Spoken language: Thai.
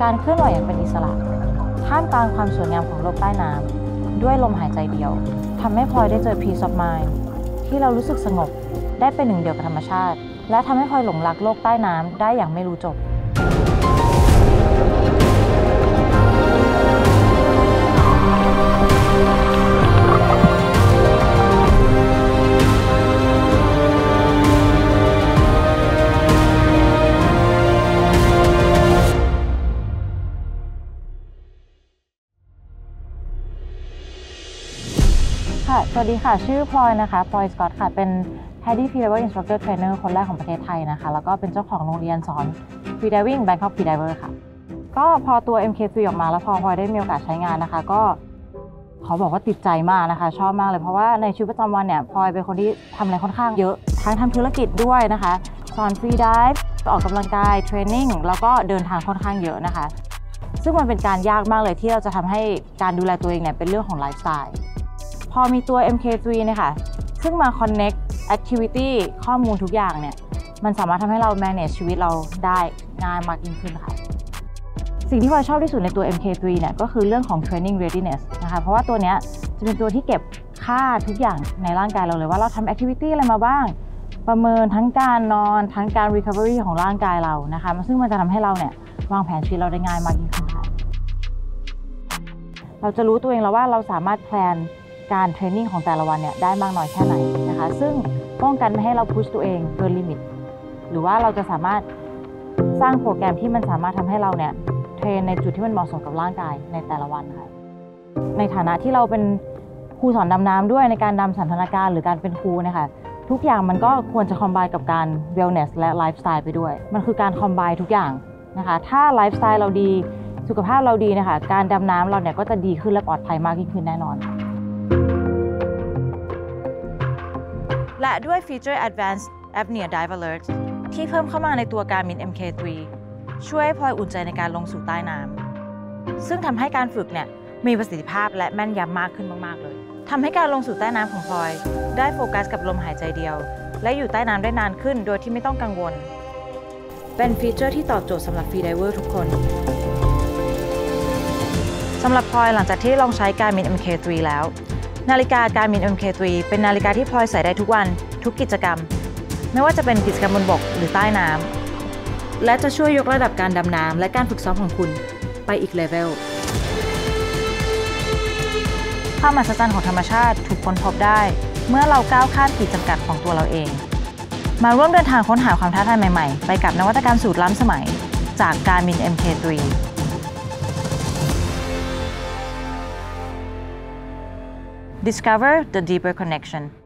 การเคลื่อนไหวอย่างเป็นอิสระท่ามกลางความสวยงามของโลกใต้น้ำด้วยลมหายใจเดียวทำให้พลอยได้เจอ peace of mind ที่เรารู้สึกสงบได้เป็นหนึ่งเดียวกับธรรมชาติและทำให้พลอยหลงรักโลกใต้น้ำได้อย่างไม่รู้จบสวัสดีค่ะชื่อพลอยนะคะพลอยสกอตค่ะเป็น Paddy Freediver Instructor Trainer คนแรกของประเทศไทยนะคะแล้วก็เป็นเจ้าของโรงเรียนสอน Freediving Bangkok Freediver ค่ะก็พอตัว MK3 ออกมาแล้วพอพลอยได้มีโอกาสใช้งานนะคะก็ขอบอกว่าติดใจมากนะคะชอบมากเลยเพราะว่าในชีวิตประจำวันเนี่ยพลอยเป็นคนที่ทำอะไรค่อนข้างเยอะทั้งทำธุรกิจด้วยนะคะสอน Free Dive ออกกำลังกายเทรนนิ่งแล้วก็เดินทางค่อนข้างเยอะนะคะซึ่งมันเป็นการยากมากเลยที่เราจะทำให้การดูแลตัวเองเนี่ยเป็นเรื่องของไลฟ์สไตล์พอมีตัว MK3 เนี่ยค่ะซึ่งมา connect activity ข้อมูลทุกอย่างเนี่ยมันสามารถทำให้เรา manage ชีวิตเราได้ง่ายมากยิ่งขึ้นค่ะสิ่งที่พลอยชอบที่สุดในตัว MK3 เนี่ยก็คือเรื่องของ training readiness นะคะเพราะว่าตัวเนี้ยจะเป็นตัวที่เก็บค่าทุกอย่างในร่างกายเราเลยว่าเราทำ activity อะไรมาบ้างประเมินทั้งการนอนทั้งการ recovery ของร่างกายเรานะคะซึ่งมันจะทำให้เราเนี่ยวางแผนชีวิตเราได้ง่ายมากยิ่งขึ้นค่ะเราจะรู้ตัวเองแล้วว่าเราสามารถแพลนการเทรนนิ่งของแต่ละวันเนี่ยได้มากน้อยแค่ไหนนะคะซึ่งป้องกันไม่ให้เราพุชตัวเองเกินลิมิตหรือว่าเราจะสามารถสร้างโปรแกรมที่มันสามารถทำให้เราเนี่ยเทรนในจุดที่มันเหมาะสมกับร่างกายในแต่ละวันค่ะในฐานะที่เราเป็นครูสอนดำน้ำด้วยในการดำสันทนาการหรือการเป็นครูนะคะทุกอย่างมันก็ควรจะคอมไบน์กับการ wellness และไลฟ์สไตล์ไปด้วยมันคือการคอมไบน์ทุกอย่างนะคะถ้าไลฟ์สไตล์เราดีสุขภาพเราดีนะคะการดำน้ำเราเนี่ยก็จะดีขึ้นและปลอดภัยมากยิ่งขึ้นแน่นอนและด้วยฟีเจอร์ Advanced Apnea Dive Alert ที่เพิ่มเข้ามาในตัว Garmin MK3 ช่วยให้พลอยอุ่นใจในการลงสู่ใต้น้ำซึ่งทำให้การฝึกเนี่ยมีประสิทธิภาพและแม่นยำมากขึ้นมากๆเลยทำให้การลงสู่ใต้น้ำของพลอยได้โฟกัสกับลมหายใจเดียวและอยู่ใต้น้ำได้นานขึ้นโดยที่ไม่ต้องกังวลเป็นฟีเจอร์ที่ตอบโจทย์สำหรับ Freediver ทุกคนสำหรับพลอยหลังจากที่ลองใช้ Garmin MK3 แล้วนาฬิกา Garmin MK3 เป็นนาฬิกาที่พลอยใส่ได้ทุกวันทุกกิจกรรมไม่ว่าจะเป็นกิจกรรมบนบกหรือใต้น้ำและจะช่วยยกระดับการดำน้ำและการฝึกซ้อมของคุณไปอีกเลเวลความมหัศจรรย์ของธรรมชาติถูกค้นพบได้เมื่อเราก้าวข้ามขีดจำกัดของตัวเราเองมาร่วมเดินทางค้นหาความท้าทายใหม่ๆไปกับนวัตกรรมสูตรล้ำสมัยจาก Garmin MK3 Discover the deeper connection